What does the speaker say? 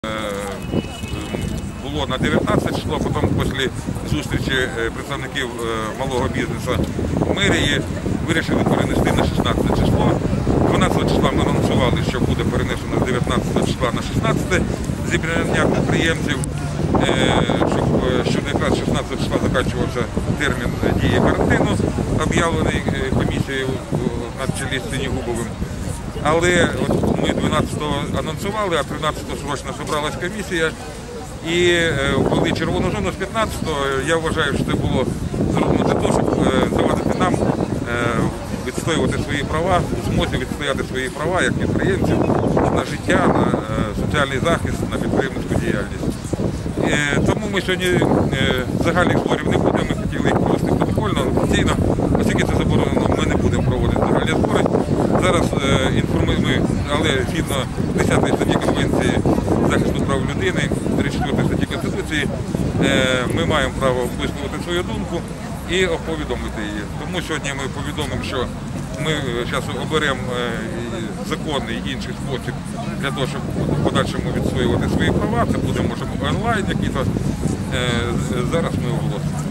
Було на 19 число, потім після зустрічі представників малого бізнесу мерії вирішили перенести на 16 число. 12 числа ми анонсували, що буде перенесено з 19 числа на 16 зібрання підприємців, щоб якраз 16 числа закінчувався термін дії карантину, об'явлений комісією на чолі з Синігубовим. Але от ми 12-го анонсували, а 13-го срочно зібралась комісія і ввели червону зону з 15-го. Я вважаю, що це було зроблено для того, щоб завадити нам відстоювати свої права, у змозі відстояти свої права як підприємців на життя, на соціальний захист, на підприємницьку діяльність. Тому ми сьогодні загальних зборів не будемо, ми хотіли їх провести протокольно, офіційно, оскільки це заборонено, ми не будемо проводити загальні збори. Зараз інформуємо, але згідно 10 статті Конвенції захисту прав людини, 34 статті Конституції, ми маємо право висловити свою думку і повідомити її. Тому сьогодні ми повідомимо, що ми зараз оберемо законний інший спосіб для того, щоб в подальшому відстоювати свої права. Це буде, може, онлайн який-то. Зараз ми оголосимо.